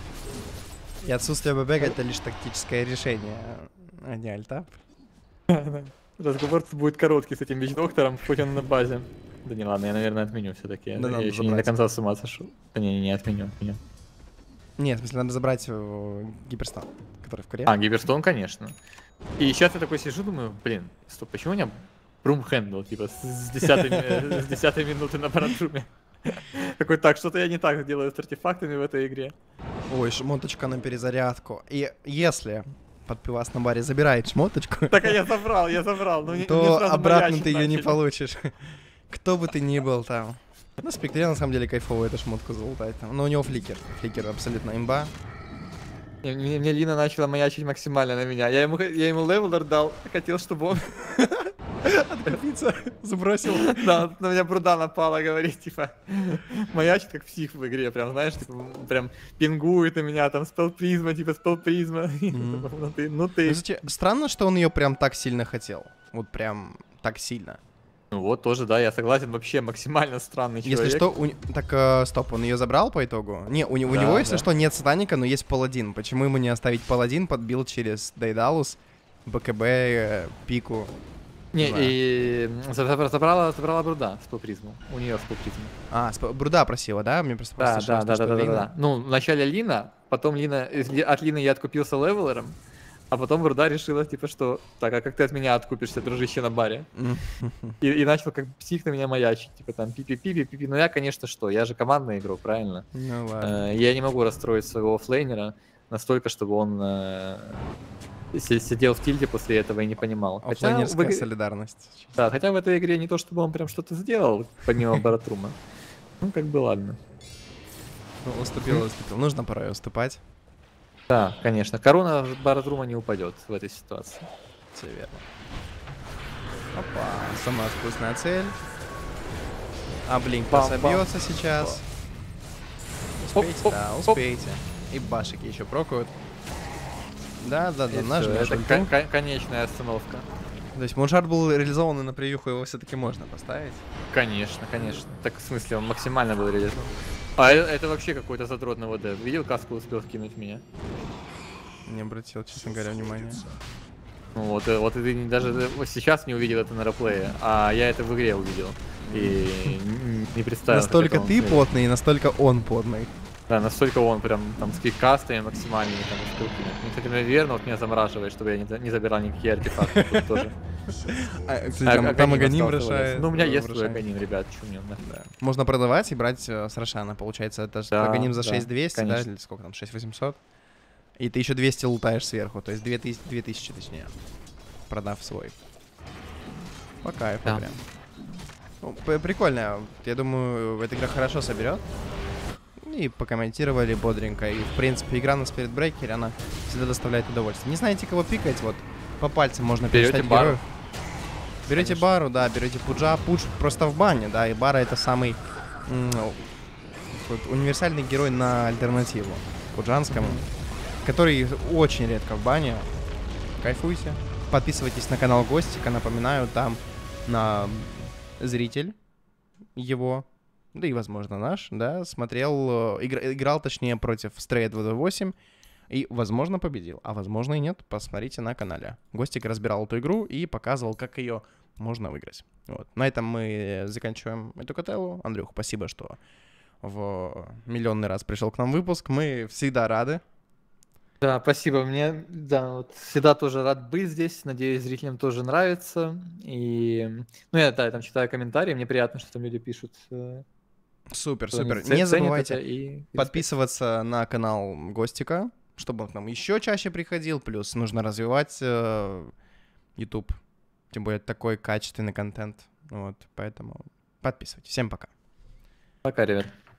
И отсутствие ББ это лишь тактическое решение, а не альтап. Разговор тут будет короткий с этим вич-доктором, хоть он на базе. Да не, ладно, я, наверное, отменю все-таки. Да я надо еще не до забрать. конца с ума сошел. Да не, не, не, отменю, отменю. Нет, в смысле, надо забрать э, гиперстан, который в коре. А, Гиперстон, конечно. И сейчас я такой сижу, думаю, блин, стоп, почему у меня Брум хендл, типа, с десятой, с десятой минуты на парадруме? Такой, так, что-то я не так делаю с артефактами в этой игре. Ой, шмоточка на перезарядку. И если подпивас на баре забирает шмоточку, Так, а я забрал, я забрал. Но мне- мне то сразу обратно маячить ты ее не начали. получишь. Кто бы ты ни был там. На спектре на самом деле кайфово эту шмотку залутать. там. Но у него фликер. Фликер абсолютно имба. Не, Мне, мне Лина начала маячить максимально на меня. Я ему, х- я ему левелер дал, хотел, чтобы он... Пицца забросил. Да, на меня бруда напала, говорит, типа, маячит как псих в игре, прям, знаешь, типа, прям пингует на меня, там, спелпризма, типа, спелпризма. Мгм. Ну ты, ну ты. Кстати, странно, что он ее прям так сильно хотел. Вот прям так сильно. Ну вот, тоже, да, я согласен, вообще максимально странный человек. Если что, у... н- так э, стоп, он ее забрал по итогу? Не, у, не- у Да, него, если да. что, нет сатаника, но есть паладин. Почему ему не оставить паладин, подбил через Дейдалус, БКБ, э, пику? Не, Да. и забрала, забрала, забрала бруда спелпризму. У нее спелпризма. А, сп- Бруда просила, да? Мне просто Да, просто да, что- да, что да, да, Лина. да. Ну, вначале Лина, потом Лина, из Ли- от Лины я откупился левелером, а потом Бруда решила, типа, что, так, а как ты от меня откупишься, дружище на баре? М. И, и начал как псих на меня маячить, типа, там, пи-пи-пи, пи-пи. Ну, я, конечно, что, я же командный игрок, правильно? Ну ладно. Э, Я не могу расстроить своего оффлейнера настолько, чтобы он э, си- сидел в тильде после этого и не понимал. Хотя в Оффлейнерская игре- солидарность. Да, хотя в этой игре не то, чтобы он прям что-то сделал, помимо Баратрума. Ну, как бы ладно. Ну, уступил, уступил. Нужно порой уступать. Да, конечно. Корона Баратрума не упадет в этой ситуации. Все верно. Опа, самая вкусная цель. А Блинк Бам-бам. собьется сейчас. Успейте, Оп, да, оп, успейте. И башики еще прокают. Да, да, И да, всё, нажмешь это ульту. кон- кон- конечная остановка. То есть Муншард был реализован и на приюху, его все-таки можно поставить. Конечно, конечно. Так в смысле, он максимально был реализован. А э- это вообще какой-то задротный ВД. Видел, каску успел вкинуть в меня? Не обратил, честно говоря, внимания. Ну вот, э, вот и ты не- даже э, вот сейчас не увидел это на реплее, а я это в игре увидел. И н- не представил. как Настолько это он ты смеет. потный, и настолько он потный. Да, настолько он прям там с киккастами максимальными там скилки. Ну, кстати, наверное, вот меня замораживает, чтобы я не, за- не забирал никакие артефакты. Тут тоже. А, кстати, А- там, Аганим там Аганим остался валяться. решает. Ну, у меня э, есть свой решает. Аганим, ребят, что мне нахуй. Да. Можно продавать и брать э, с Рошана. Получается, это ж Да, Аганим за да, шесть двести, да, конечно. или сколько там, шесть восемьсот. И ты еще двести лутаешь сверху, то есть две тысячи, две тысячи точнее, продав свой. По кайфу Да. прям. Ну, п- прикольно. Я думаю, эта игра хорошо соберет. И покомментировали бодренько. И, в принципе, игра на Spirit Breaker, она всегда доставляет удовольствие. Не знаете, кого пикать, вот по пальцам можно Берете перечислять Бару. героев. Берете Конечно. Бару, да, берете Пуджа. Пудж просто в бане, да, и Бара это самый м, вот универсальный герой на альтернативу пуджанскому, который очень редко в бане. Кайфуйте. Подписывайтесь на канал Гостика, напоминаю, там на зритель его, да и, возможно, наш, да, смотрел, э, игра- играл, точнее, против Stray два два восемь и, возможно, победил, а возможно и нет, посмотрите на канале. Гостик разбирал эту игру и показывал, как ее можно выиграть. Вот. На этом мы заканчиваем эту котелу. Андрюх, спасибо, что в миллионный раз пришел к нам выпуск. Мы всегда рады. Да, спасибо. Мне, да, вот всегда тоже рад быть здесь. Надеюсь, зрителям тоже нравится. И, ну, я, да, я там читаю комментарии. Мне приятно, что там люди пишут. э, Супер, что они супер. ц- Не ценят забывайте это и- и подписываться на канал Гостика, чтобы он к нам еще чаще приходил. Плюс нужно развивать э, YouTube. Тем более такой качественный контент. Вот, поэтому подписывайтесь. Всем пока. Пока, ребят.